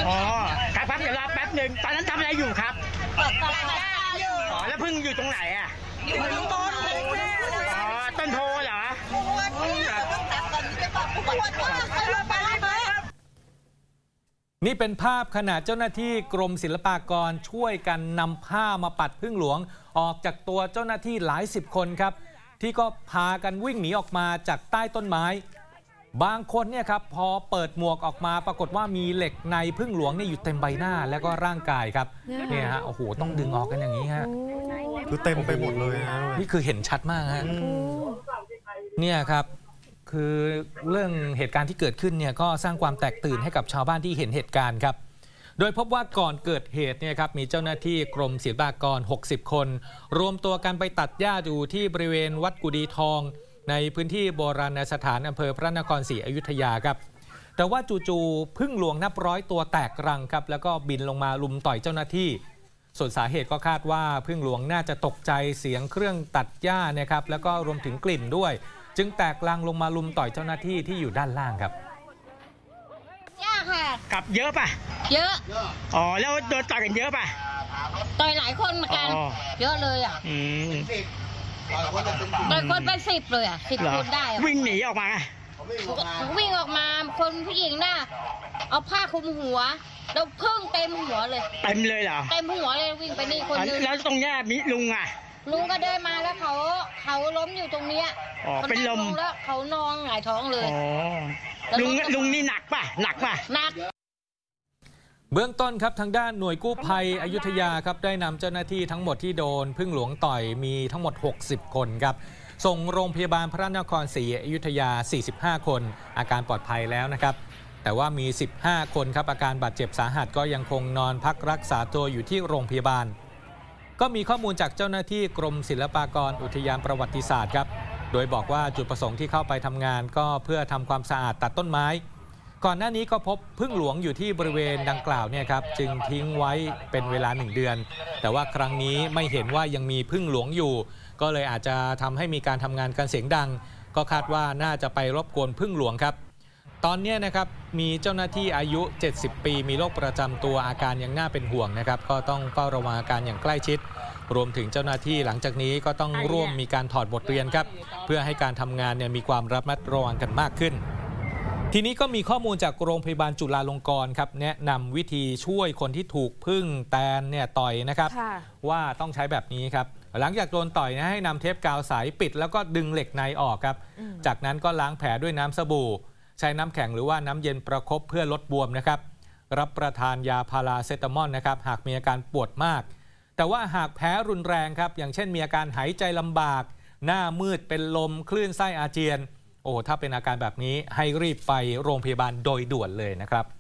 อ๋อครับเดี๋ยวรอแป๊บหนึ่งตอนนั้นทำอะไรอยู่ครับตลาดอยู่อ๋อแล้วพึ่งอยู่ตรงไหนอ่ะอยู่ต้นอ๋อต้นโพเหรอนี่เป็นภาพขณะเจ้าหน้าที่กรมศิลปากรช่วยกันนำผ้ามาปัดพึ่งหลวงออกจากตัวเจ้าหน้าที่หลายสิบคนครับที่ก็พากันวิ่งหนีออกมาจากใต้ต้นไม้บางคนเนี่ยครับพอเปิดหมวกออกมาปรากฏว่ามีเหล็กในพึ่งหลวงนี่อยู่เต็มใบหน้าแล้วก็ร่างกายครับเนี่ยฮะโอ้โหต้องดึงออกกันอย่างนี้ฮะคือเต็มไปหมดเลยนะนี่คือเห็นชัดมากฮะเนี่ยครับคือเรื่องเหตุการณ์ที่เกิดขึ้นเนี่ยก็สร้างความแตกตื่นให้กับชาวบ้านที่เห็นเหตุการณ์ครับโดยพบว่าก่อนเกิดเหตุเนี่ยครับมีเจ้าหน้าที่กรมศิลปากร60 คนรวมตัวกันไปตัดหญ้าอยู่ที่บริเวณวัดกุดีทองในพื้นที่โบราณสถานอำเภอพระนครศรีอยุธยาครับแต่ว่าจู่ๆพึ่งหลวงนับร้อยตัวแตกรังครับแล้วก็บินลงมาลุมต่อยเจ้าหน้าที่ส่วนสาเหตุก็คาดว่าพึ่งหลวงน่าจะตกใจเสียงเครื่องตัดหญ้านะครับแล้วก็รวมถึงกลิ่นด้วยจึงแตกรังลงมาลุมต่อยเจ้าหน้าที่ที่อยู่ด้านล่างครับย่าค่ะกับเยอะป่ะเยอะอ๋อแล้วโดนต่อยกันเยอะป่ะต่อยหลายคนเหมือนกันเยอะเลยอ่ะต่อยคนเป็น10เลยอ่ะ10 คนได้วิ่งหนีออกมาวิ่งออกมาคนผู้หญิงน่ะเอาผ้าคลุมหัวแล้วพึ่งเต็มหัวเลยเต็มเลยเหรอเต็มหัวเลยวิ่งไปนี่คนนึงแล้วตรงนี้มีลุงอ่ะลุงก็เดินมาแล้วเขาล้มอยู่ตรงเนี้ยเป็นลมแล้วเขานอนหงายท้องเลยลุงนี่หนักป่ะหนักเบื้องต้นครับทางด้านหน่วยกู้ภัยอยุธยาครับได้นำเจ้าหน้าที่ทั้งหมดที่โดนพึ่งหลวงต่อยมีทั้งหมด60 คนครับส่งโรงพยาบาลพระนครศรีอยุธยา45 คนอาการปลอดภัยแล้วนะครับแต่ว่ามี15 คนครับอาการบาดเจ็บสาหัสก็ยังคงนอนพักรักษาตัวอยู่ที่โรงพยาบาลก็มีข้อมูลจากเจ้าหน้าที่กรมศิลปากรอุทยานประวัติศาสตร์ครับโดยบอกว่าจุดประสงค์ที่เข้าไปทำงานก็เพื่อทำความสะอาดตัดต้นไม้ก่อนหน้านี้ก็พบพึ่งหลวงอยู่ที่บริเวณดังกล่าวเนี่ยครับจึงทิ้งไว้เป็นเวลา1 เดือนแต่ว่าครั้งนี้ไม่เห็นว่ายังมีพึ่งหลวงอยู่ก็เลยอาจจะทำให้มีการทำงานกันเสียงดังก็คาดว่าน่าจะไปรบกวนพึ่งหลวงครับตอนนี้นะครับมีเจ้าหน้าที่อายุ70 ปีมีโรคประจำตัวอาการยังน่าเป็นห่วงนะครับก็ต้องเฝ้าระวังอาการอย่างใกล้ชิดรวมถึงเจ้าหน้าที่หลังจากนี้ก็ต้องร่วมมีการถอดบทเรียนครับเพื่อให้การทำงานเนี่ยมีความระมัดระวังกันมากขึ้นทีนี้ก็มีข้อมูลจากโรงพยาบาลจุฬาลงกรณ์ครับแนะนำวิธีช่วยคนที่ถูกพึ่งแตนเนี่ยต่อยนะครับว่าต้องใช้แบบนี้ครับหลังจากโดนต่อยนะให้นำเทปกาวใสปิดแล้วก็ดึงเหล็กในออกครับจากนั้นก็ล้างแผลด้วยน้ำสบู่ใช้น้ำแข็งหรือว่าน้ำเย็นประคบเพื่อลดบวมนะครับรับประทานยาพาราเซตามอลนะครับหากมีอาการปวดมากแต่ว่าหากแพ้รุนแรงครับอย่างเช่นมีอาการหายใจลำบากหน้ามืดเป็นลมคลื่นไส้อาเจียนถ้าเป็นอาการแบบนี้ให้รีบไปโรงพยาบาลโดยด่วนเลยนะครับ